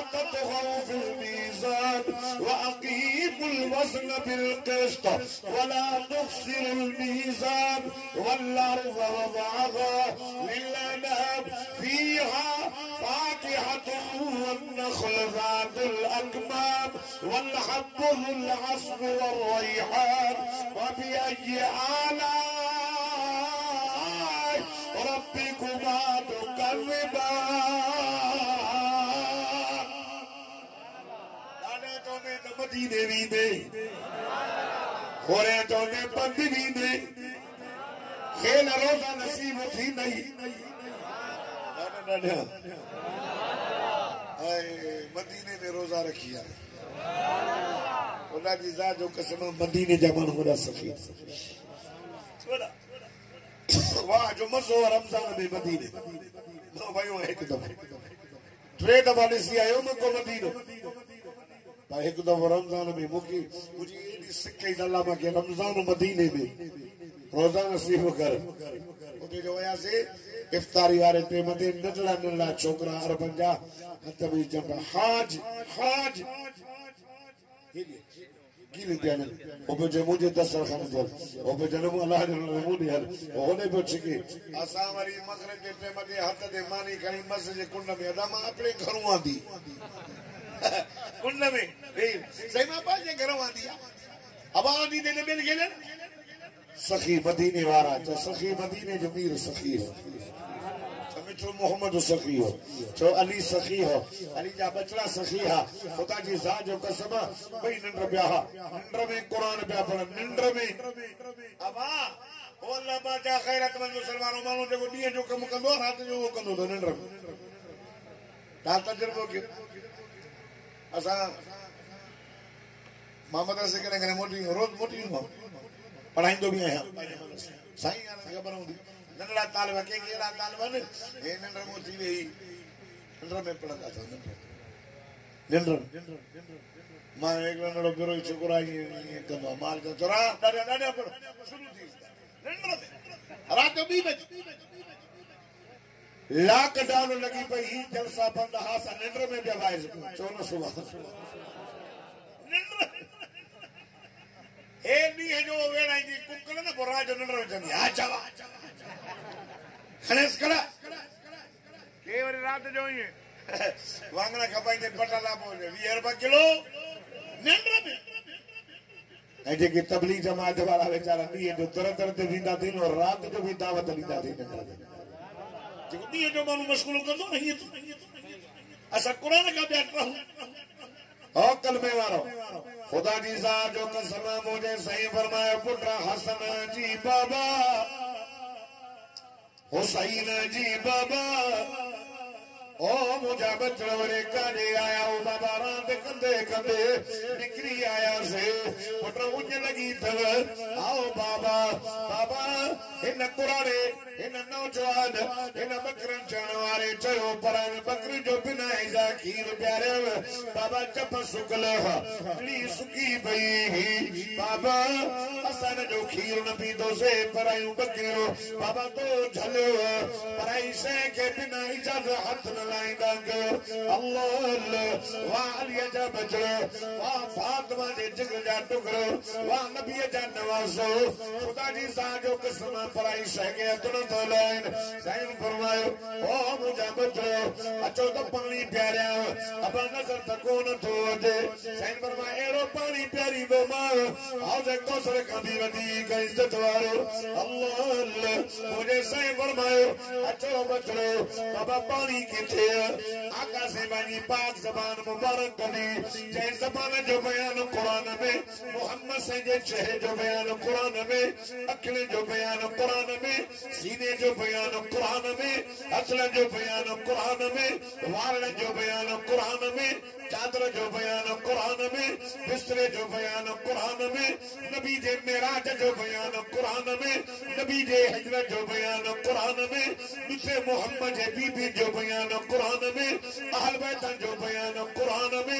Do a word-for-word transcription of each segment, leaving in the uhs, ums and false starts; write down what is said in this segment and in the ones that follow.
ततगौ fill मीज़ान व अक़ीमुल वज़न bill क़िस्त वला तुख़्सिरुल मीज़ान वल अर्ज़ वज़अहा लिल-अनाम फ़ीहा फ़ाकिहतुन वन-नख़्ल ज़ातुल अकमाम वल हब्बु ज़ुल अस्फ़ि वर-रैहान व बिअय्यि आलाइ रब्बिकुमा तुकज़्ज़िबान। लाने तो ने मदीने भी दे होरे तो ने बंद भी दे खेल रोजा नसीब थी नहीं। मदीने में रोजा रखिया अल्लाह की ज़ात जो कसम मदीने जमान होना सफी वाह जो मज़ो रमजान में मदीने मां भाई एक दफा टे दफा ॾिसी आयो मको मदीनो पर एक दफा रमजान में मुकी मुझे एडी सिक्के अल्लाह के रमजान मदीने में रोजा नसीब कर उते जो आया से इफ्तारी वाले पे मते नडला नडला छोकरा अरबन जा हथ में जंबा हाज हाज गिली देने ओबे जे मुझे दस खान दे ओबे जन्म अल्लाह ने नमूने हल ओने पे छिके असा वाली मगरिब के पे मते हाथ दे मानी खणी मस्जिद जे कुंड में अदा मां अपने घरों आंदी कुंड में ए सही मां बाजे घरों आंदी अब आंदी दे ने मिल गेले सखी मदीने वाला जो सखी मदीने जो मीर सखी हो चो मोहम्मद सखी हो चो अली सखी हो अली जा बचड़ा सखी हा खुदा जी ज़ात जो कसम भई निंड पिया निंड में कुरान पिया पढ़ निंड में अबा ओ अल्लाह बाजा खैरतमंद मुसलमानो मानो जो ॾींहं जो कम कंदो रात जो वो कंदो तो निंड में ता तजुर्बो के असा मोहम्मद से करे करे मोटी रोज मोटी हो पढ़ाईंदो भी आहियां साईं यार खबर हूंदी नंढड़ा तालिब के केड़ा तालिबन ए नंढड़ मोती वेही नंढड़ में पढ़ंदा था नंढड़ मां एक नंढड़ो बिरो छोकरा ही कंदो माल जो तोरा ॾाढा ॾाढा पर शुरू थी नंढड़ में रात बी बजे लॉकडाउन लगी पई जलसा बंद हा सा नंढड़ में बि वाइस चोनो सुबह नंढड़ ए नी जो वेड़ा जी कुकल न बोरा जो नंढड़ में चंदी आ चवा खनेस करा के वरी रात जो ही वांगना खपाई ने पटाला पोजे वीह रुपया किलो नंढड़ में ए जेके तबलीग जमात वाला बेचारा ॾींहं जो तर तर ते वींदा थी और रात जो भी दावत ॾींदा थी नंढड़ में जेको ॾींहं जो माण्हू मशगूल कंदो न हीअं असां क़ुरान खां ॿिया रहूं ओ कलमे वारो खुदा जी ज़ात जो कसम मुझे सही फरमायो पुट हसन जी बाबा हुसैन जी बाबा ओ मुझा बचड़ा वरे काने आया ओ बाबा रात कंदे कंदे निकरी आया से पुट उंज लगी थव आओ बाबा बाबा इन कुराने इन नौजवान इन बकरन चण वारे चयो पर बकरी जो बिना जा खीर प्यारे बाबा चप सुकल ली सुकी भई बाबा असन जो खीर न पीदो से परायू बकरियो बाबा तो झलो पराई से के बिना इजाजत हाथ न लाइंदा अल्लाह वाह अली जा बचड़ो वाह फातिमा दे जिगर जा टुकड़ो वाह नबी जा नवाजो खुदा जी ज़ात जो कसम पराई से के तुन तो लाइन साईं फरमायो ओ मुझा बचड़ो अचो तो पानी प्यारिया अब नजर तको न तो दे साईं फरमाए एड़ो पानी प्यारी बो मां हौज़े कौसर कदी वदी का इज्जत वारो अल्लाह मुझे साईं फरमायो अचो बचड़ो बाबा पानी किथे आका से बानी पाक ज़बान मुबारक कदी जै ज़बान जो बयान कुरान में मोहम्मद से जे चेहरे जो बयान कुरान में अखिले जो बयान कुरान में सीने जो बयान कुरान में असल जो बयान कुरान में वाल जो बयान कुरान में चादर जो बयान कुरान में बिस्तरे जो बयान कुरान में नबी जे मेराज जो बयान कुरान में नबी जे हिजरत जो बयान कुरान में दूसरे मोहम्मद जे बीबी जो बयान कुरान में अहल बैत जो बयान कुरान में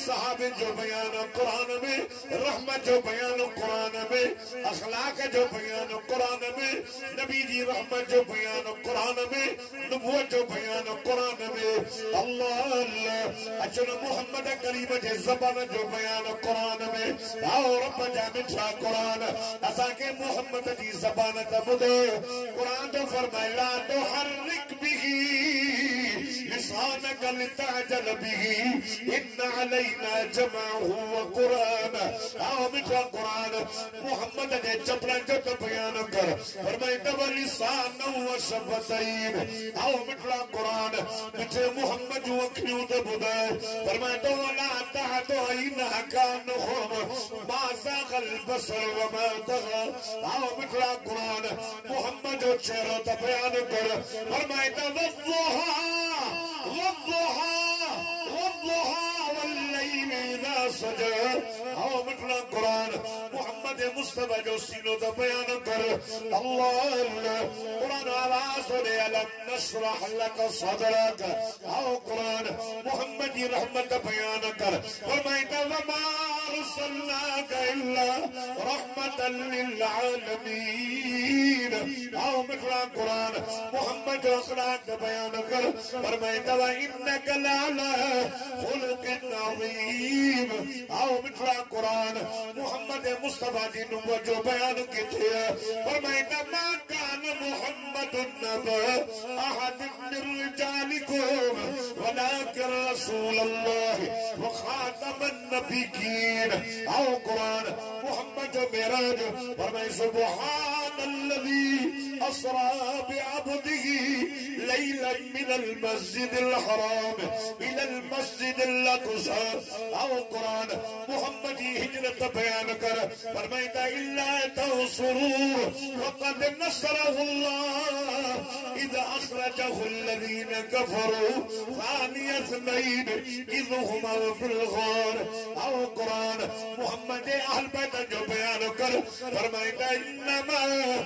सहाबे जो बयान कुरान में, रहमत जो बयान कुरान में, अखलाक जो बयान कुरान में, नबी जी रहमत जो बयान कुरान में, नबूवत जो बयान कुरान में। अल्लाह अल्लाह अचन मोहम्मद करीम जे ज़बान जो बयान कुरान में। आओ रब जा मिठा कुरान असा के मोहम्मद जी ज़बान त ॿुधो। कुरान तो फरमाए ला तो हर रिक बिही लिसानक लितअजल बिही इन अलैना जमाअहु व कुरान। आओ मिठा कुरान मोहम्मद जे चपड़न जो तो बयान कर। फरमाए तब लिसान व शफतैन। आओ मिठा कुरान मिठे मोहम्मद जो अखियों ते ॿुधाए। फरमाए तो ला तहतो इन कान हुम मा ज़ागल बसर व मा तग़ा। आओ मिठा कुरान मोहम्मद जो चेहरो ते बयान कर। फरमाए तो वद्दुहा वद्दुहा वद्दुहा वल्लैल इज़ा सजा। आओ मिठा कुरान मोहम्मद मुस्तफा जो सीनो ते बयान कर। अल्लाह अल्लाह कुरान आवाज दे अलम नशरह लक सदरक। आओ कुरान मोहम्मद की रहमत बयान कर। फरमाए तो वमा अरसलनाक इल्ला रहमतल लिल आलमीन। आओ मिठा कुरान मोहम्मद जो अखलाक बयान कर। फरमाए तो इन्नक लअला खुलुकिन अज़ीम। आओ मिठा कुरान मोहम्मद मुस्तफा जी नबुवत जो बयान किथे। फरमाए तो मा कान मुहम्मदुन नबा अहद मिन रिजालिकुम वलाकिन रसूलुल्लाह व खातमन नबिय्यीन। आओ कुरान मोहम्मद जो मेराज। फरमाए सुब्हानल्लज़ी असरा बिअब्दिही लैलन मिनल मस्जिदिल हराम इलल मस्जिदिल अक़सा। आओ कुरान मोहम्मद की हिजरत बयान कर। फरमाए इल्ला तंसुरूहु फक़द नसरहुल्लाह इज़ अख़रजहु अल्लज़ीन कफ़रू सानिय इस्नैन इज़ हुमा फ़िल गार। आओ कुरान मोहम्मद अहल बैत जो बयान कर। फरमाए इन्नमा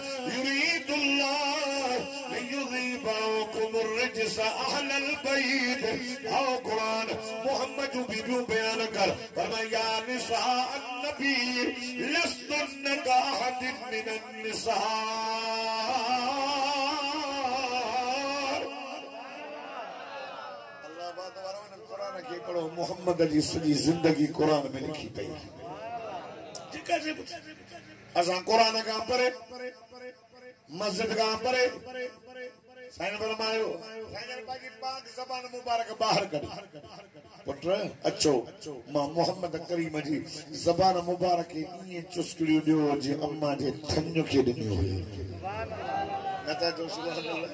युरीदुल्लाह लियुज़हिबा अन्कुम अर्रिज्स अहलल बैत। आओ कुरान मोहम्मद जो बीवियों बयान कर। फरमाए या निसा अन्नबी लस्तुन्न कअहदिन मिनन निसा। अल्लाह बात वारा ने कुरान के पढ़ो। मोहम्मद जी सजी जिंदगी कुरान में लिखी पई। असा कुरान का परे मस्जिद का परे साईं फरमायो साईं पाकी पाक ज़बान मुबारक बाहर कढी। पुट अचो मां मोहम्मद करीम जी ज़बान मुबारक इए चुस्कड़ी दियो जे अम्मा जे थन के दिनी हुई। नता जो सुभान अल्लाह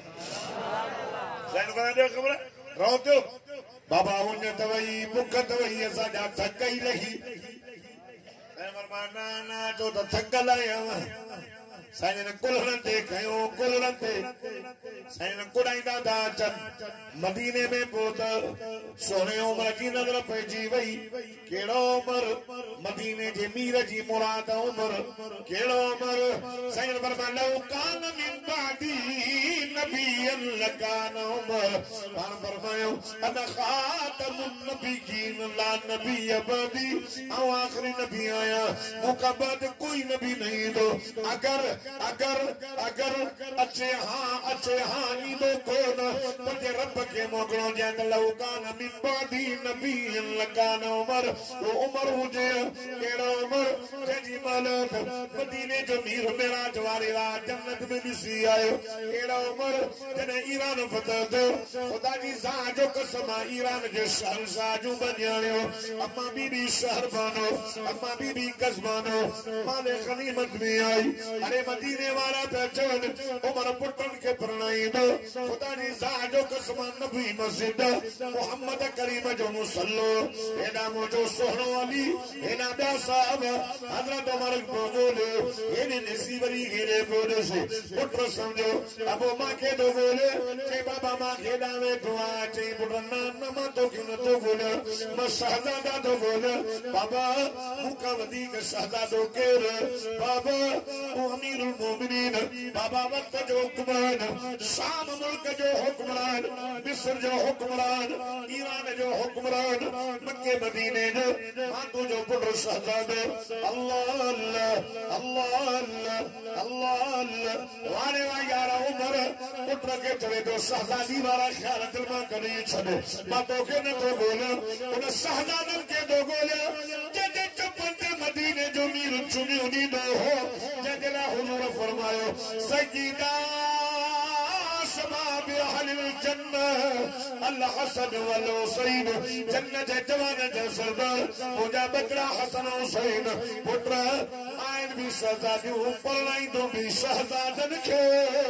साईं फरमायो खबर रोतो बाबा उन तवई मुख तवई असा जा थकई रही। साईं फरमायो ना ना जो त थकल आया। साईं ने कुलहन ते कयो कुलहन ते साईं ने कुड़ाईंदा था अचन। मदीने में पोत सोने उमर जी नजर पइजी वई। केड़ो उमर मदीने जे मीर जी मुराद उमर। केड़ो उमर साईं ने फरमाया लौ कान मिन बादी नबियन लकान उमर। पान फरमायो अना खातमुन नबिय्यीन ला नबी अबदी। आओ आखिरी नबी आया मुका बाद कोई नबी नहीं दो। अगर अगर अगर अच्छे हाँ अच्छे हाँ ईदो कोन पंजे रब के मोकलो जे लौ कान मिन बादी नबियन लकान उमर। वो उमर हुजे केड़ो उमर जी मालक मदीने जो मीर मेराज वारी रात जन्नत में दिसी आयो। केड़ो उमर जने ईरान फतह दो। खुदा जी साजो कसम ईरान जे शहंशाह जो बनियो। अम्मा बीबी शहर बनो अम्मा बीबी कसबानो माले गनीमत में आई। अरे मदीने वाला पहचान उमर पुटन के प्रणाई दो। खुदा जी साजो कसम नबी मस्जिद मोहम्मद करीम जो मुसल्लो एना मुझो सोहनो अली एना बया साहब हजरत उमर को बोले एने नसीबरी घेरे बोले से पुत्र समझो। अब मां के दो बोले के बाबा मां के दावे दुआ चे पुत्र नाम नमा तो किन तो बोले म शहजादा तो बोले बाबा मुका वदी के शहजादो के बाबा वो अमीर अमीरुल मोमिनीन बाबा वक्त जो हुक्मरान, शाम मुल्क जो हुक्मरान, मिस्र जो हुक्मरान, ईरान जो हुक्मरान, मक्के मदीने जो मातू जो पुत्र शहजादे अल्लाह अल्लाह अल्लाह अल्लाह अल्लाह अल्लाह वाले वा यारा उमर पुत्र के चले तो शहजादी वाला ख्याल दिल में करी छड़े बातों के न तो बोले उन शहजादन के दो बोले जजे चुपते मदीने जो मीर चुनी उन्हीं दो हो जजला हुजूर फरमायो सजीदा शबाब अहल जन्नह अल हसन वल हुसैन जन्नत जवान जे सरदार मुजा बकरा हसन हुसैन पुत्र आइन भी शहजादी ऊपर लाई दो भी शहजादन के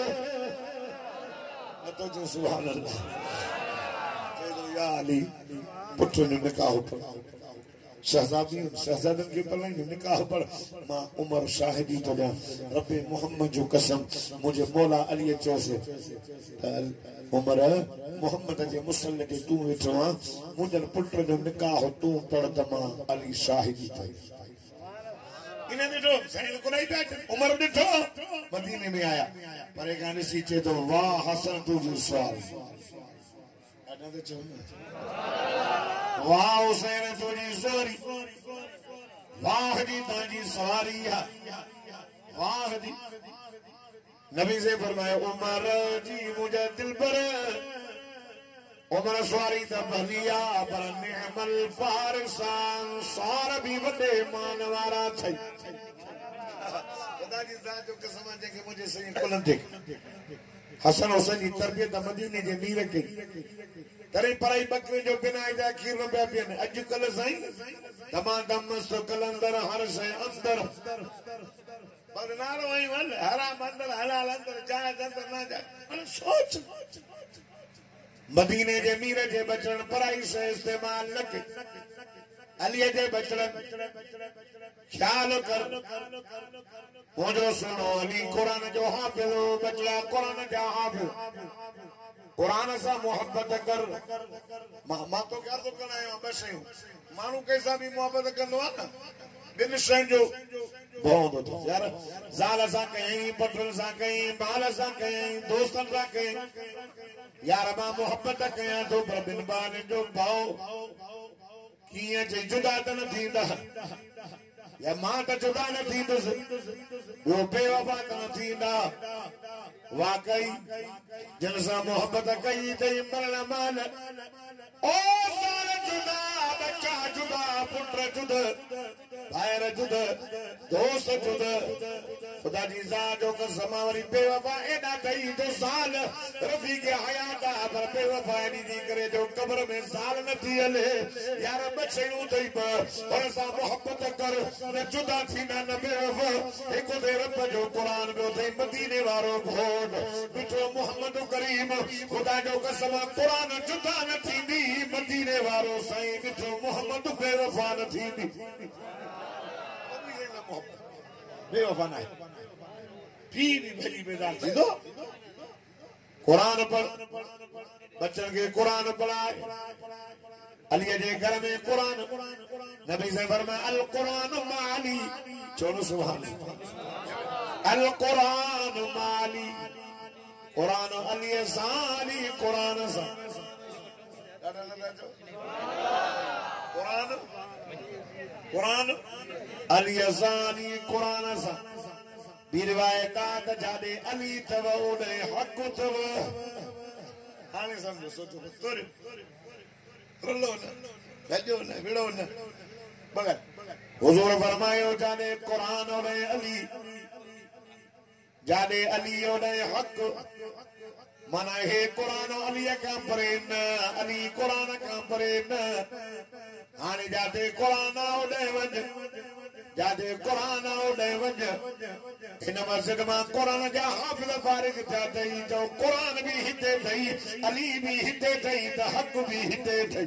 तो जो सुभान अल्लाह कह या अली पुत्र ने निकाह पर शहजादी शहजादन के पलाई ने निकाह पर मां उमर शाहिदी तो जा रब्बे मोहम्मद जो कसम मुझे मौला अली चोसे उमर मोहम्मद जे मुसल्ले ते तू वेठो आ मुंजन पुत्र जो निकाह तू पढ़ तमा अली शाहिदी थई इने ॾिठो साईं को नहीं बैठ उमर ॾिठो मदीने में आया पर गाने सीचे तो वाह हसन तू जो सवाल अदा तो चो वाह हुसैन तुझी सवारी वाह जी ताजी सवारी है वाह जी नबी से फरमाया उमर जी मुझे दिल पर उमर सवारी तो भलिया पर निअमल फारसान सार भी वडे मान वारा थई खुदा की जात जो कसम है कि मुझे सही कुलन देख हसन हुसैन की तरबियत मदीने जे मीर के करे पराई बकरे जो बिना जा खीर न पिया पियन अॼुकल्ह साईं दमादम मस्त कलंदर हर शइ अंदर पर नारो वही वल हराम अंदर हलाल अंदर जायज अंदर ना जा सोच मदीने जे मीर जे बचन पराई से इस्तेमाल न के अली जे बचन ख्याल कर मुझो सुनो अली कुरान जो हाफिज बचला कुरान जा हाफिज कुरान सा मोहब्बत कर मां तो क्या तो करना है बस मानू कैसा भी मोहब्बत करनो है ना बिन शय जो बहुत तो यार जाल सा कहीं पटल सा कहीं बाल सा कहीं दोस्तन सा कहीं यार मां मोहब्बत कया तो पर बिन बान जो भाव किए जे जुदा तन थींदा या मां त जुदा न थींदस वो बेवफा तन थींदा वाकई जिन सां मोहब्बत कई तई मरण माल ओ साल जुदा बच्चा जुदा पुत्र जुदा भायर जुदा दोस्त जुदा खुदा जी ज़ात जो कसम वरी बेवफा एडा कई जो साल रफी के हयात पर बेवफा एडी दी करे जो कब्र में साल न थी हले यार बचणू थई पर और सा मोहब्बत कर न जुदा थी न बेवफा एको दे रब जो कुरान में थई मदीने वारो घोट बिठो मोहम्मद करीम खुदा जो कसम कुरान जुदा न थींदी मदीने वारो साईं बिठो मोहम्मद बेवफा न थींदी बेवफा ना पीर भली बेदार थी दो कुरान पढ़ बच्चन के कुरान पढ़ाए अली जे घर में कुरान नबी से फरमाया अल कुरान माली चलो सुभान अल कुरान माली कुरान अली साली कुरान सा कुरान कुरान अली साली कुरान सा बिरवायतात जादे अली तव ओडे हक तव हाने समझो सोचो तोरे रलो न भजो न विड़ो न मगर हुजूर फरमायो जादे कुरान ओडे अली जादे अली ओडे हक माना हे कुरान अली का परे न अली कुरान का परे न हाने जादे कुरान ओडे वज जादे कुरान ओडे वज इन मस्जिद में कुरान जा हाफिज फारिग था तई जो कुरान भी हिते थई अली भी हिते थई त हक भी हिते थई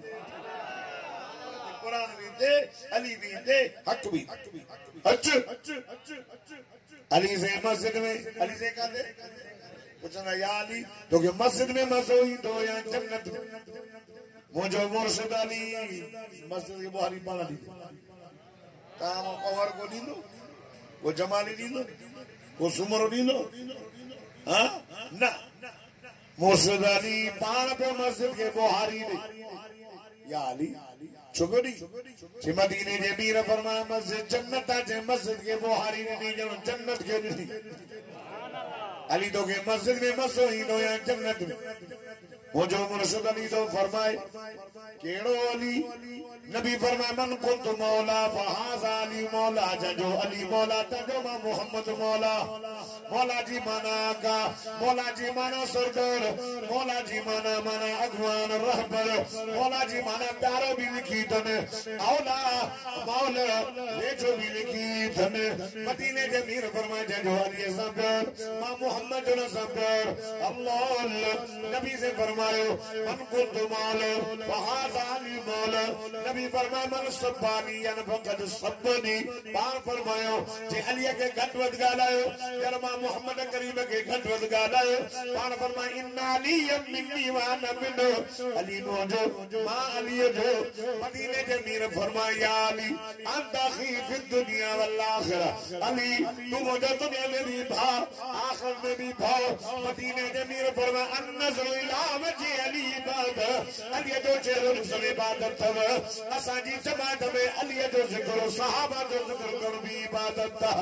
कुरान भी दे अली भी दे हक भी अच्छा अली से मस्जिद में अली से का दे पूछना या अली तो के मस्जिद में मजो ही दो या जन्नत मुझो मुर्शिद अली मस्जिद की बुहारी पाना दी काम और को दी वो जमाली दी को सुमरो ॾींदो हाँ ना मुर्शिद अली पाण पे मस्जिद के बुहारी ॾे या अली छोकरी जे मदीने जे मीर फरमाया मस्जिद जन्नत जे मस्जिद के बुहारी ने ॾी ॼण जन्नत के ॾिनी अली तो के मस्जिद में मसो ईंदो या जन्नत में मुझो मुर्शिद अली तो फरमाए केड़ो अली नबी फरमाए मन कुंत मौला फहाज़ा अली मौला जो अली मौला तजो मा मोहम्मद मौला मौला जी माना का मौला जी माना सरदार मौला जी माना माना अगवान रहबर मौला जी माना प्यारो भी लिखी तने औला मौला ये जो भी लिखी तने मदीने के मीर फरमाए जो अली सरदार मा मोहम्मद जो सरदार अल्लाह नबी से फरमायो मन कुंत मौला फहाज़ा अली मौला नबी फरमाया मन सब्बानी यान फकद सब्बनी पार फरमायो जे अली के घट वध गालायो यार मां मोहम्मद करीम के घट वध गालायो पार फरमाया इन्ना अली मिन्नी व अना मिन्हु अली मोजो मां अली जो मदीने के मीर फरमाया या अली अंत अखी फी दुनिया वल आखिरा अली तू मुझे दुनिया में भी भा आखिर में भी भा मदीने के मीर फरमाया अन नज़र इला वजह अली इबादत अली जो चेहरे से इबादत तव असांजी जमात में अली जो जिक्र सहाबा जो जिक्र कर भी इबादत था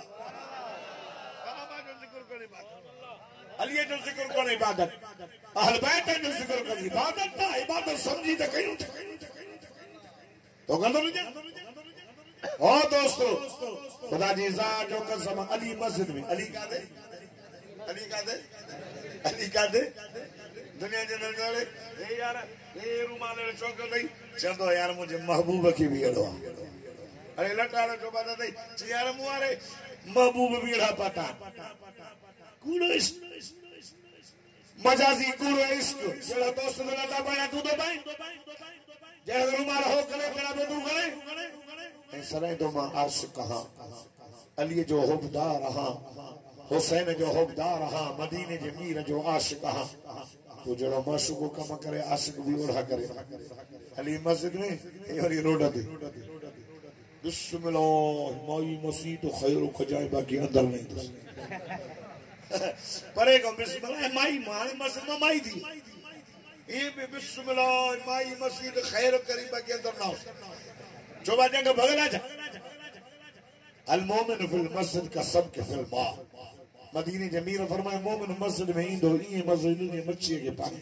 सहाबा जो जिक्र कर इबादत अली जो जिक्र कर इबादत अहल बैत जो जिक्र कर इबादत था इबादत समझी त कयूं तो गंदो न ओ दोस्तों खुदा जी ज़ात जो कसम अली मस्जिद में अली का दे अली का दे अली का दे दुनिया जे नज़ारे ए यार ए रुमाल चौक नहीं चंदो यार मुझे महबूब की भी अड़ो अरे लटाड़ा जो बात नहीं यार मुआरे महबूब भी अड़ा पता कूड़ो इश्क मजाजी कूड़ो इश्क जेड़ा दोस्त लटा पाया तू तो भाई जेड़ा रुमाल हो करे तेरा पे तू करे ए सरे तो मां अर्श कहां अली जो हुबदार रहा हुसैन जो हुबदार रहा मदीने जे मीर जो आशिक कहां तो जरा माशूक को कम करे आशिक भी ओढ़ा करे अली मस्जिद में ये वाली रोड पे बिस्मिल्लाह माई मसीह तो खैर खजाए बाकी अंदर नहीं तो परे को बिस्मिल्लाह माई माई मस्जिद में माई दी ये भी बिस्मिल्लाह माई मसीह तो खैर करी बाकी अंदर ना जो बातें का भगला जा अल मोमिन फिल मस्जिद का सब के फिल मा मदीने जमीर फरमाए मोमिन मस्जिद में इंदो ये मस्जिद में मच्छी के पानी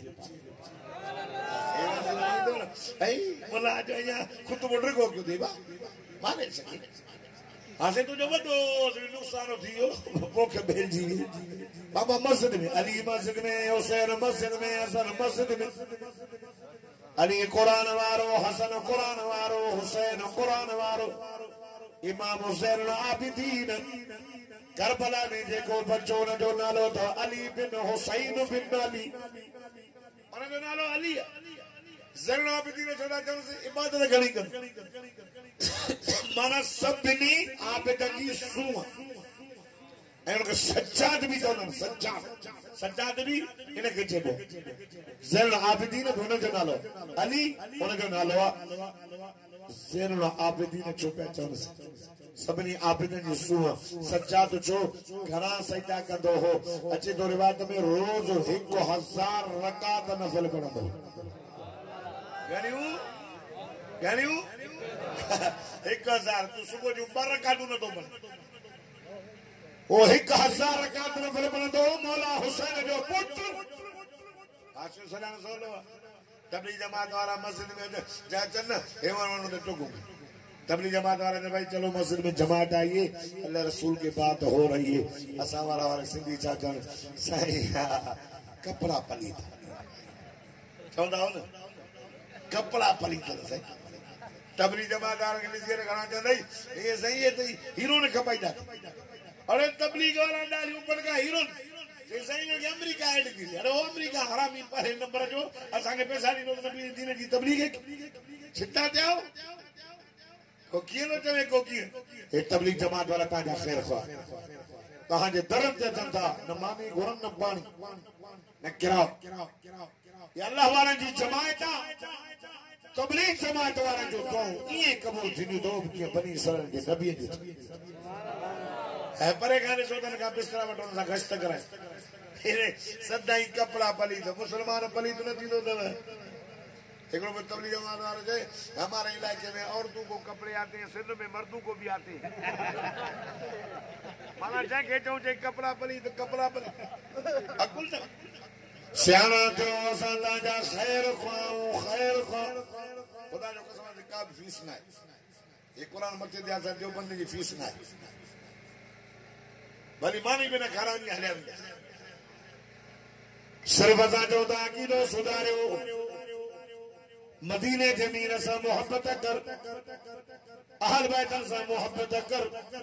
ऐ मला आजा खुद बोल को क्यों देबा माने सकी आसे तो जो वडो नुकसान थियो पोखे भेल जी बाबा मस्जिद में अली मस्जिद में हुसैन मस्जिद में हसन मस्जिद में अली कुरान वारो हसन कुरान वारो हुसैन कुरान वारो इमाम हुसैन आबिदीन करबला में जेको बच्चो न जो नालो तो अली बिन हुसैन बिन अली और जो नालो अली ज़ैनुल आबिदीन छोड़ा कर से इबादत घणी कर माना सभनी आबिदन जी सूह ऐं उनखे सज्जाद भी चवंदा आहिनि सज्जाद सज्जाद भी इनखे चइबो ज़ैनुल आबिदीन बि हुनजो नालो अली हुनजो नालो आहे ज़ैनुल आबिदीन छो पिया चवनि सभनी आबिदन जी सूह सज्जाद जो घणा सजदा कंदो हो अचे तो रिवायत में रोज हिकु हज़ार रकात नफ़िल पढ़ंदो घणियूं घणियूं हिकु हज़ार तू सुबुह जूं ॿ रकातूं नथो पढ़ वो हिकु हज़ार रकात नफ़िल पढ़ंदो मौला हुसैन जो पुटु हाशिम सलाम सोलो तबलीग जमात वारा मस्जिद में जा चन हे वणो ते टोकू तबलीग जमात वाले ने भाई चलो मस्जिद में जमात आइए अल्लाह रसूल की बात हो रही है असा वाला वाले सिंधी चा चन सही कपड़ा पलीत चवंदा हो न कपड़ा पलीत सही तबलीग जमात वाले के लिए घणा चंदई ये सही है तई हीरो ने खपाईदा अरे तबलीग वाला डाली ऊपर का हीरो ये सही ने अमेरिका ऐड की अरे वो अमेरिका हरामी पर नंबर जो असा के पैसा दी नबी दीन की तबलीग है छिटा जाओ को किए न चवे को किए ये तबलीग जमात वाला ताजा खैर खा कहां जे दरन ते जनता न मानी गुरन न पानी न किराओ ये अल्लाह वाला जी जमात तबलीग जमात वाला जो को ये कबूल थी दो के बनी सरन के नबी जी है परे खाने सोतन का बिस्तरा वठो सा गश्त कराए इने सदाई कपड़ा पली तो मुसलमान पली तो न थींदो तव एक में तबलीग वाले जे हमारे इलाके में औरतों को कपड़े आते हैं, सिंध में मर्दों को भी आते हैं। माना जंहिंखे चऊं जे कपड़ा पली तो कपड़ा पली अकुल न सियाणा थियो असां तव्हांजा ख़ैर ख़्वाऊं ख़ैर ख़्वाऊं ख़ुदा जो कसम आहे का बि फीस न आहे ये क़ुरान मथे ते असां देवबंद जी फीस न आहे भली मानी बि न खारानी हलिया सिर्फ़ असां चऊं था अक़ीदो सुधारियो मदीने जे मीर से मोहब्बत कर अहल बैत से मोहब्बत कर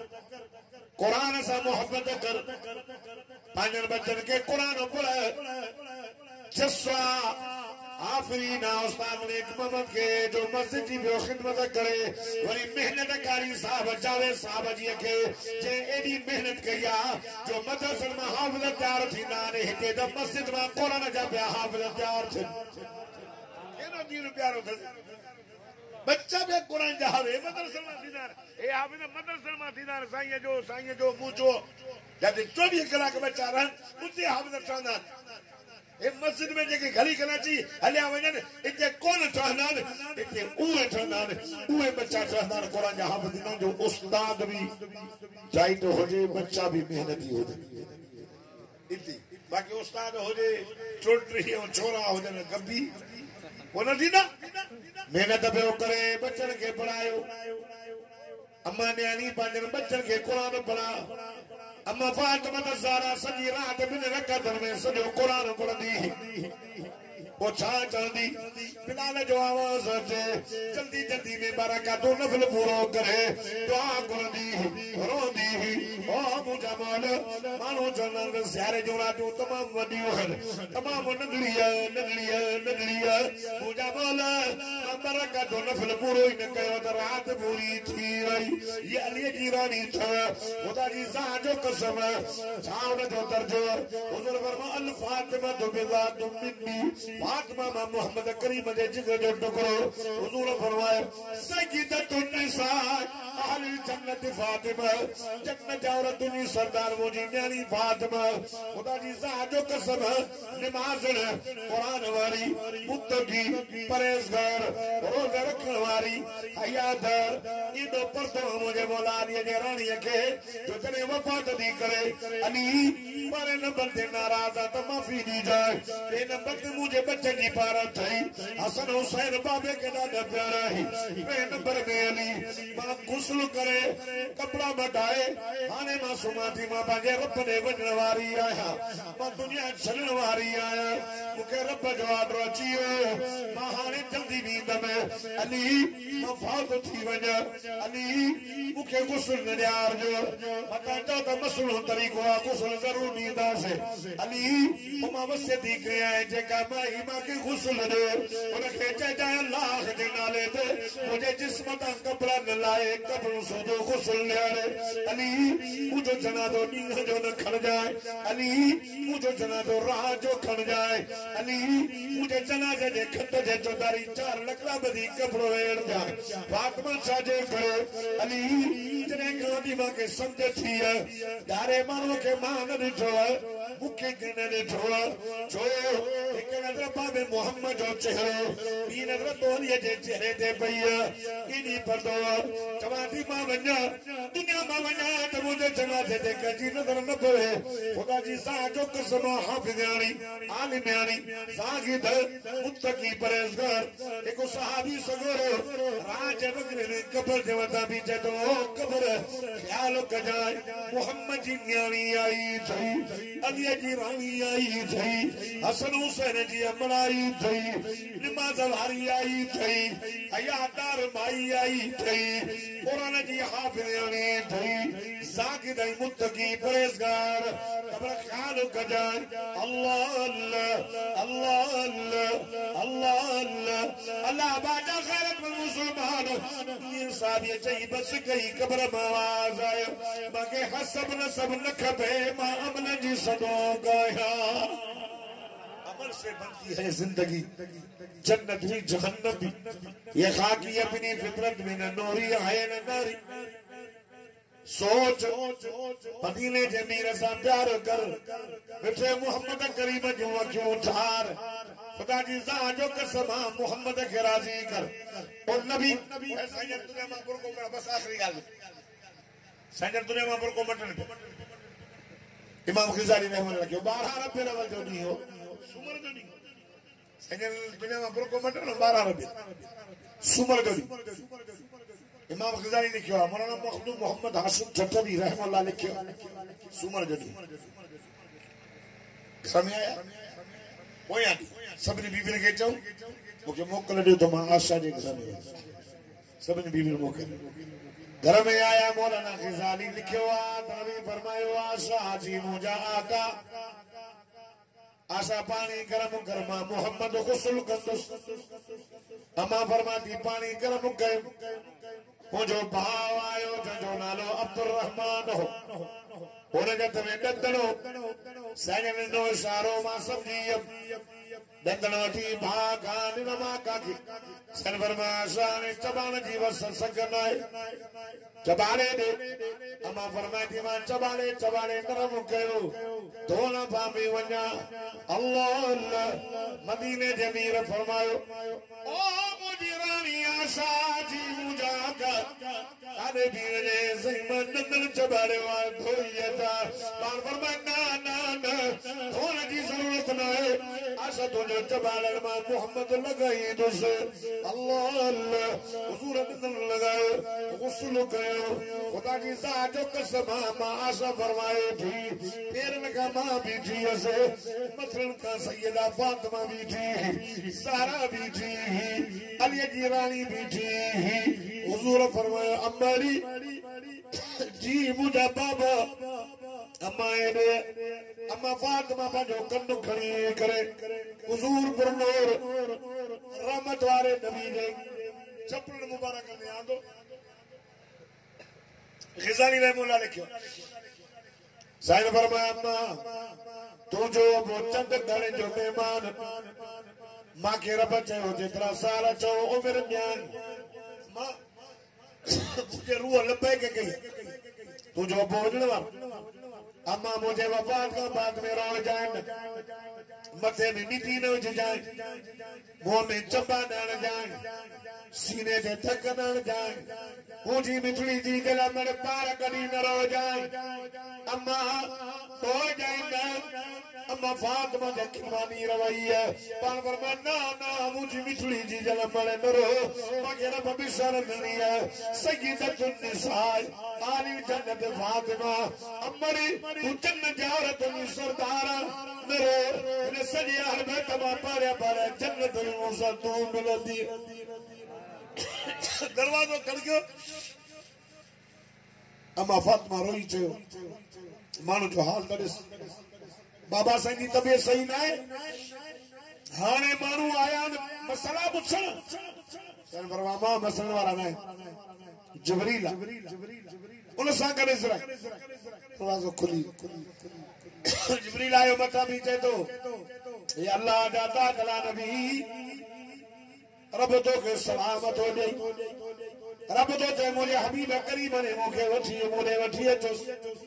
कुरान से मोहब्बत कर पंजन बच्चन के कुरान पढ़ जस्सा आफरीन उस्ताद ने मोहम्मद के जो मस्जिद की भी खिदमत करे वरी मेहनत कारी साहब जावे साहब जी के जे एडी मेहनत कया जो मदरसन में हाफिज तैयार थींदा ने हिते द मस्जिद में कुरान जा पिया हाफिज तैयार थी दीन प्यारो थे बच्चा भी कुरान जावे मदरसे में दीदार ए हाफिज मदरसे में दीदार साईं जो साईं जो मुंचो जब चौबीस कलाक बच्चा रहन उते हाफिज ठहंदा ए मस्जिद में जेके घड़ी कराची हलिया वजन इते कोन ठहंदा इते उहे ठहंदा उहे बच्चा ठहंदा कुरान जा हाफिज न जो उस्ताद भी चाहे तो होजे बच्चा भी मेहनती होजे इते बाकी उस्ताद होजे चोटरी और छोरा होजन गब्बी वो न थींदा मेहनत पियो करे बच्चन के पढ़ायो अम्मा न्याणी पंहिंजनि बच्चन के कुरान पढ़ा अम्मा फातिमा ज़हरा सॼी राति ॿिनि रकातनि में सॼो कुरान पढ़ंदी वो छा चवंदी बिलाल जो आवाज़ अचे जल्दी जल्दी में बरकतो नफ़िल पूरो करे दुआ करंदी रोंदी ओ मुंहिंजा मौल माण्हू चवंदा सियारे जूं रातियूं तमामु वॾियूं आहिनि तमामु नंढड़ी नंढड़ी नंढड़ी मुंहिंजा मौल बरकतो नफ़िल पूरो ई न कयो त राति पूरी थी वई ये अलीअ जी राणी अथव ख़ुदा जी ज़ात जो कसम छा हुनजो दर्जो हुज़ूर फरमायो अल फातिमा तो बिज़ात मिन्नी फातिमा मां मोहम्मद करीम जे जिगर जो टुकड़ो हुजूर फरमायो सय्यदतुन निसा अहल जन्नत फातिमा जन्नत जा औरतुनि सरदार मुंहिंजी न्याणी फातिमा ख़ुदा जी ज़ात जो कसम नमाज़ण कुरान वारी मुत्तकी परहेज़गार रोज़ा रखण वारी हयादार एॾो परतो मुंहिंजे मौला अलीअ जे राणीअ खे जो जॾहिं वफ़ात थी करे अली ॿारहें नंबर ते नाराज़ आहे त माफ़ी ॾिजांइ ॿिए नंबर ते मुंहिंजे बच्चन जी पार थई हसन हुसैन बाबे के ॾाढा प्यारा आहिनि ॿिए नंबर में अली मां गुस्ल करे कपिड़ा मटाए हाणे मां सुम्हां थी मां पंहिंजे रब ॾे वञण वारी आहियां मां दुनिया छॾण वारी आहियां मूंखे रब जो ऑर्डर अची वियो मां हाणे जल्दी वेंदमि अली मां फाउत थी वञा अली मूंखे गुस्ल न ॾियारजो मतां चओ त मसलो तरीक़ो आहे गुस्ल ज़रूरु ॾींदासीं अली मां वसियत थी कयां जेका माई मूंखे गुस्ल ॾे उनखे चइजांइ अल्लाह जे नाले ते मुंहिंजे जिस्म तां कपिड़ा न लाहे कपिड़ो सोधो गुस्ल ॾियारे अली मुंहिंजो जनाज़ो ॾींहं जो न खणजांइ अली मुंहिंजो जनाज़ो रात जो खणजांइ अली मुंहिंजे जनाज़े जे खट जे चौधारी चार लकड़ा ॿधी कपिड़ो वेड़जांइ फातिमा छा जे करे अली जॾहिं खां वठी मूंखे सम्झ थी ॾारे माण्हूअ खे मां न ॾिठो मूंखे कंहिं न ॾिठो छो हिकु नज़र बाबे मोहम्मद जो चेहरो ॿी नज़र तोलीअ जे चेहरे ते पई केॾी पतो चवां थी मां वञा दुनिया मां वञा त मुंहिंजे जनाज़े ते कंहिंजी नज़र न पवे ख़ुदा जी ज़ात जो कसम हाफ़िज़ाणी आलिमाणी ज़ाहिद मुत्तकी परहेज़गार हिकु सहाबी सॻोरो राज वग़ैरह में कब्र जे मथां बि चए थो कब्र ख़्याल कजांइ मोहम्मद जी न्याणी आई थई अलीअ जी राणी आई थई हसन हुसैन जी अमड़ाई थई नमाज़ वारी आई थई हयादार माई आई थई कुरान जी हाफ़िज़ाणी थई ज़ाहिद मुत्तकी परहेज़गार कब्र ख़्याल कजांइ अल्लाह अल्लाह अल्लाह अल्लाह अल्लाह अल्लाह अल्लाह बाजा ख़ैरतमंद मुसलमान साहब ये चई बस कई कब्र में आवाज़ आयो मूंखे हसब न सब न खपे मां अमन जी सदो गया अमल से बनती है जिंदगी जन्नत भी जहन्नम भी ये खाकी अपनी फितरत में न नूरी है न नारी सोच मदीने जे मीर सां प्यार कर मिठे मोहम्मद करीम जूं अखियूं ठार खुदा जी ज़ात जो कसम मोहम्मद खे राज़ी कर और नबी साईं दुनिया मां बुरको बस आखिरी ॻाल्हि साईं दुनिया मां बुरको मटण इमाम ग़ज़ाली रहमतुल्लाह अलैहि बारह रबी अव्वल जो ॾींहुं हो सूमर जो ॾींहुं साईं दुनिया मां बुरको मटण बारह रबी सूमर जो ॾींहुं इमाम ग़ज़ाली लिखियो आहे मौलाना मखदूम मोहम्मद हाशिम ठठवी रहमतुल्लाह लिखियो सूमर जो ॾींहुं समय आया पोयां सभिनी बीबियुनि खे चऊं मूंखे मोकल ॾियो त मां आशा जे घर में सभिनी बीबियुनि मोकल घर में आया मौलाना ग़ज़ाली लिखियो आहे त नबी फरमायो आशा जी मुंहिंजा आका आशा पानी गरम गरमा मोहम्मद गुस्ल कंदुसि अमा फरमाती पानी गरम कयो मुंहिंजो भाउ आयो जंहिंजो नालो अब्दुल रहमान हो हुन जे हथ में ॾंदड़ो साईं ॾिनो इशारो मां सम्झी वियुमि ॾंदड़ो वठी भाउ खां ॾिन मां काकी साईं फरमाया आशा हाणे चबाण जी वस सघंदा आहे चबाड़े ॾे अमा फरमाए थी मां चबाड़े चबाड़े नरम कयो धोण पामी वञा अल्लाह अल्लाह मदीने जे मीर फरमायो ओ मुंहिंजी राणी आशा जी मुंहिंजा काॾे बि वञे सही मां नंदन चबाड़ियो आहे धोई था पाण फरमाए न न न धोण जी ज़रूरत न आहे आशा तुंहिंजो चबाड़ण मां मोहम्मद लॻाईंदुसि अल्लाह अल्लाह हुज़ूर नंदन लॻायो गुस्ल कयो खुदा जी ज़ात जो कसम मां आशा फरमाए थी पेरनि खां मां बीठी हुअसि मथलनि खां सैयदा फातिमा बीठी ज़हरा बीठी अलीअ जी राणी बीठी हुज़ूर फरमायो अम्माड़ी जी मुंहिंजा बाबा अम्मा एॾे अम्मा फातिमा पंहिंजो कनु खणी करे हुज़ूर पुरनूर रहमत वारे नबी जे चपलनि मुबारक में आंदो ग़ज़ाली रहमतुल्लाह लिखियो साईं फरमाया अम्मा तुंहिंजो वो चंद घणे जो महिमान मांखे रब चयो जेतिरा साल चओ उमिरि ॾियां मां मुंहिंजे रूह लपे के कई तुंहिंजो बोझण वारो अम्मा मुंहिंजे वफ़ात खां बाद में रोल जाइनि मथे में मिटी न विझजांइ मुंहं में चंबा न हणजांइ सीने ते थक न हणजांइ मुंहिंजी मिठड़ी जी दिल में पार कॾहिं न रोजांइ अम्मा हो जाइनि अम्मा फातिमा जे खिलवानी रवई है पाण फरमाए न न मुंहिंजी मिठड़ी जी दिल में न रो मूंखे रब बिसर ॾिनी है सय्यदतुन निसाए आली जन्नत फातिमा अम्मड़ी तू चन्न जावरत सरदार न रो हिन सॼे हर में तमाम पारिया पारिया जन्नत मूंसां तूं मिलंदी दरवाजो खड़कियो अम्मा फातिमा रोई चयो माण्हू जो हाल न ॾिस बाबा साईं जी तबियत सही न आहे हाणे माण्हू आया मसला पुछण साईं फरमाया मां मसलनि वारा न आहिनि जिबरील उन सां गॾु इज़राइल दरवाज़ो खुली जिबरील आयो मथां बि चए थो हे अल्लाह जा ताक़ला नबी रब तोखे सलाम थो ॾे रब तो चए मुंहिंजे हबीब करीम ने मूंखे वठी मूंखे वठी अचोसि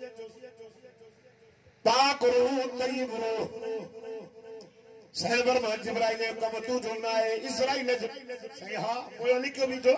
पाक रूह तय्यब रूह साईं फरमाया जिब्राइल जो कम तूं जो न आहे इज़राइल जो साईं हा पोइ लिखियो बीठो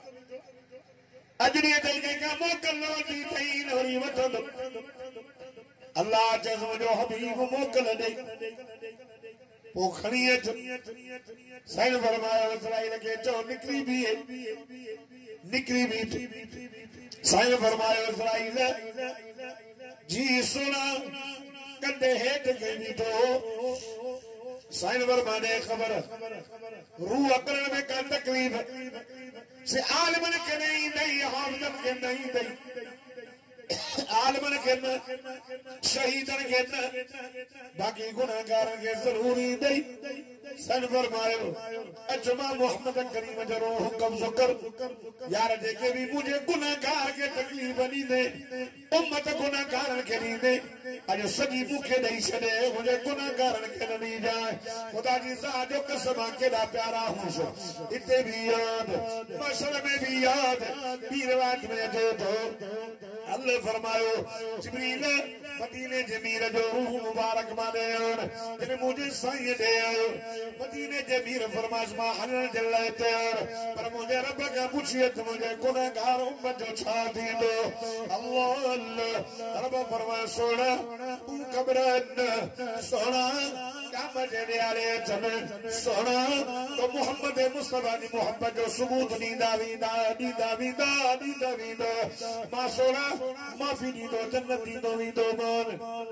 अॼु ॾींहुं ताईं कंहिंखां मोकल न वठी अथई न वरी वठंदो अल्लाह चयसि मुंहिंजो हबीब मोकल ॾेई पोइ खणी अच साईं फरमाया इज़राइल खे चओ निकिरी बीहे निकिरी बीठी साईं फरमायो इज़राइल जी सुना कंधे हेठि खे बीठो साईं फरमाए ख़बर रूह करण में का तकलीफ़ से आलिमन खे न ईंदई हाफ़िज़न खे न ईंदई आलिमन खे न शहीदन खे न बाक़ी गुनाहगारन खे ज़रूर ईंदई सन फरमायो अजमा मोहम्मद करीम जो रोह कब्ज़ कर यार जेके भी मुझे गुनाहगार के तकलीफ बनी दे उम्मत गुनाहगारन के नी दे अज सजी मुखे नहीं छड़े मुझे गुनाहगारन के नहीं जाए खुदा जी ज़ात जो कसम केड़ा प्यारा हूं सो इते भी याद मशर में भी याद पीर वात में जो तो अल्लाह फरमायो जिब्रील मदीने जमीर जो रूह मुबारक माने जिने मुझे साईं दे आयो मदीने जमीर फरमास मा हनन जल्लते पर मुझे रब का पूछिए तो मुझे गुनाहगार उम्मत जो छा दी दो अल्लाह अल्लाह रब फरमाए सोना तू कब्रन सोना क्या मजे आले जमे सोना तो मोहम्मद मुस्तफा दी मोहब्बत जो सबूत नींदा वींदा नींदा वींदा नींदा वींदा मा सोना माफी दी दो जन्नत दी दो वी दो मान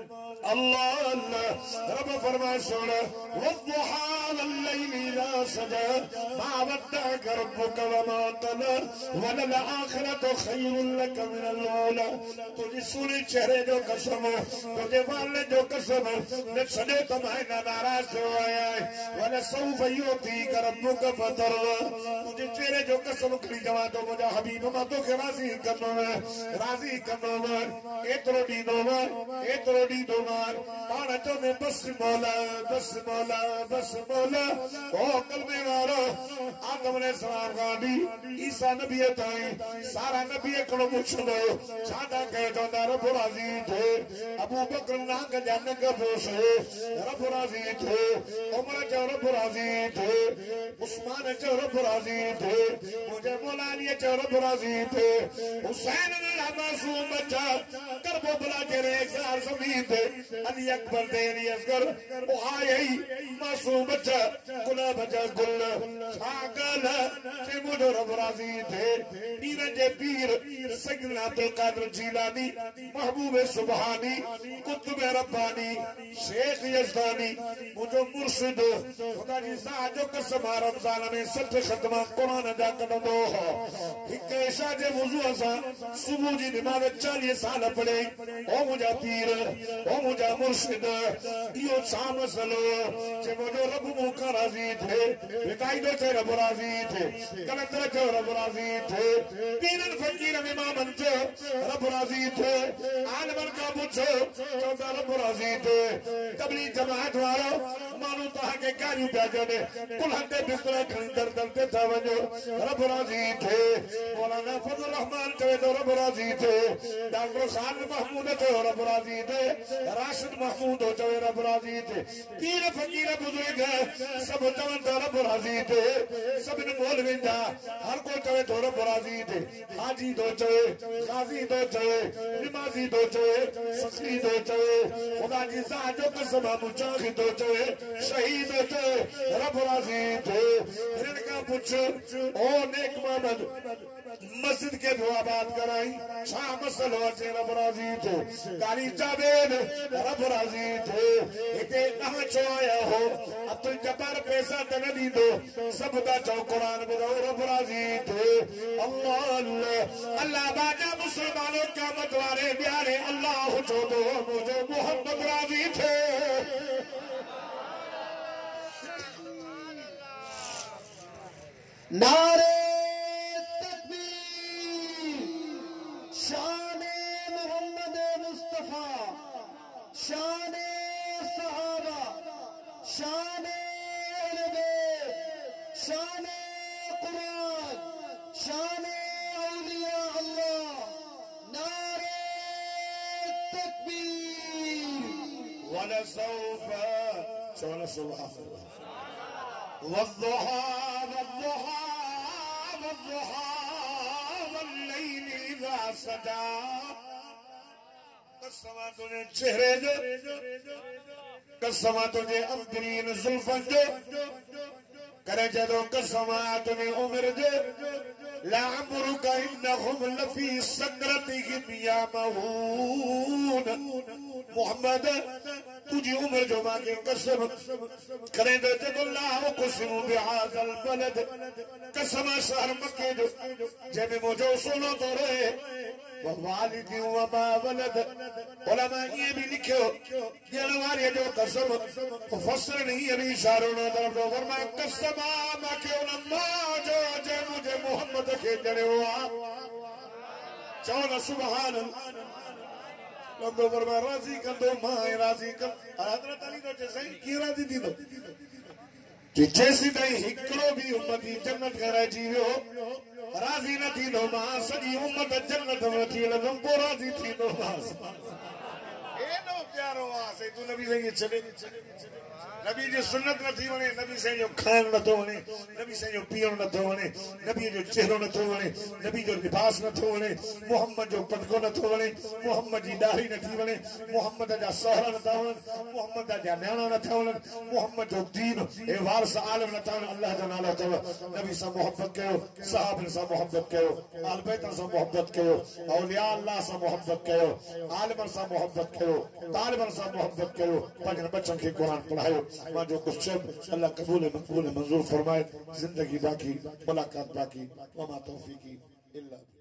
अल्लाह अल्लाह रब फरमाए सोना वद्दुहा वल्लैलि इज़ा सजा मा वद्दअक रब्बुक वमा क़ला वलल आखिरतु खैरुल लक मिनल ऊला तुझे सुने चेहरे जो कसम तुझे वाले जो कसम ने छड़े तो मैं नाराज हो आया वला सौफ युतीक रब्बुक फतरवा तुझे चेहरे जो कसम खड़ी जवा तो मुझे हबीब मा तो के राजी करनो है राजी करनो है एतरो दी दो एतरो दी दो पाण तो में बस मौला बस मौला बस मौला ओ कलमे वालो आदम ने सलाम गांधी ईसा नबी ताई सारा नबी को पूछो सादा कह तो रब राजी थे अबू बकर ना का जान का बोस रब राजी थे उमर जो रब राजी थे उस्मान जो रब राजी थे मुझे मौला अली जो रब राजी थे हुसैन ने मासूम बच्चा करबला के रेज़ार ज़मीन थे अली अकबर दे अली असगर वो आए ही मासूम बच्चा गुला बच्चा गुल छागल के मुझे रब राजी थे पीर जे पीर सैयदना अब्दुल कादिर जीलानी महबूब सुबहानी कुतुब रब्बानी शेख यज़दानी मुझे मुर्शिद खुदा जी सा जो कसम रमजान में सठ खत्मा कुरान जा कदो हो एक ऐसा जे वुजू असा सुबह जी नमाज चालीस साल पढ़े ओ मुझा पीर ओ मुझा मुर्शिद यो शाम सलो जे मुझो रब मुका राजी थे बेटाई दो थे रब राजी थे कलंदर जो रब राजी थे पीरन फकीर इमामन जो रब राजी थे आलमन का पूछो चौदह रब राजी थे तबलीग जमात वालो मानो तहा के गाड़ी पे जने कुलहंदे बिस्तरा खंडर दलते था वजो रब राजी थे मौलाना फजल रहमान थे तो रब राजी थे डॉक्टर खान महमूद थे रब राजी थे राशिद महमूद हो चे रब राजी थे पीर फकीर बुजुर्ग सब चवन तो रब राजी थे सब ने बोल विंदा हर को चे तो रब राजी थे हाजी दो चे गाजी दो चे नमाजी दो चे सखी दो चे खुदा जी सा जो कसम मुजाहिद दो चे शहीद थे रब राजी थे इनका पूछ ओ नेक मोहम्मद मस्जिद के दुआ बात कराई शाह मसलो से रब राजी थे गाली जावेद रब राजी थे इते कहां चो आया हो अब्दुल जब्बार पैसा तन दी दो सब दा चौ कुरान में रब राजी थे अल्लाह अल्लाह अल्लाह बाजा मुसलमानों का मतवारे प्यारे अल्लाह चो दो मुझे मोहम्मद राजी थे नारे तकबीर शाने मोहम्मद मुस्तफा शाने सहाबा शाने अहले बैत शाने कुरान शाने औलिया अल्लाह नारे तकबीर वला सौफा चौला सुबह वद्दुहा वद्दुहा वद्दुहा वल्लैलि इज़ा सजा कसम तुझे चेहरे जो कसम तुझे अंदरीन जुल्फन जो करे जदो कसम तुझे उम्र जो लअमरुका इन्नहुम लफी सकरतिहिम यामहून मोहम्मद तुझी उम्र जो मां के कसम करें दे ते अल्लाह कुसम बिहादल बलद कसम शहर मक्के जो जब मुझे सुनो तो रहे वालिदी व मा वलद उलमा ये भी लिखो जनवारी जो कसम मुफस्सिर नहीं अभी इशारों ने तरफ दो फरमाया कसम मां के उलमा जो जे मुझे मोहम्मद के जड़े हुआ चौदह सुभान लंदो फरमाया राजी कर दो मां राजी कर हजरत अली तो जैसे की राजी थी तो जैसी ताई हिकड़ो भी उम्मती जन्नत करे जीवो राजी न थी नो मां सजी उम्मत जन्नत में थी लदम पो राजी थी नो मां ए नो प्यारो वासे तू नबी से छड़े नबी जो सुन्नत न थी वने नबी से जो खान न तो वने नबी से जो पियण न तो वने नबी जो चेहरो न तो वने नबी जो लिबास न तो वने मोहम्मद जो पटको न तो वने मोहम्मद जी दाढ़ी न थी वने मोहम्मद जा सहरा न था वने मोहम्मद जा न्याणा न था वने मोहम्मद जो दीन ए वारस आलम न था अल्लाह जो नालो तव नबी से मोहब्बत कयो सहाबन से मोहब्बत कयो आल बैत से मोहब्बत कयो औलिया अल्लाह से मोहब्बत कयो आलिमन से मोहब्बत कयो तालिबन से मोहब्बत कयो पंज बच्चों के कुरान पढ़ायो मां जो कुछ अल्लाह कबूल मकबूल मंजूर फरमाए जिंदगी बाकी मुलाकात बाकी वमा तौफीकी इल्ला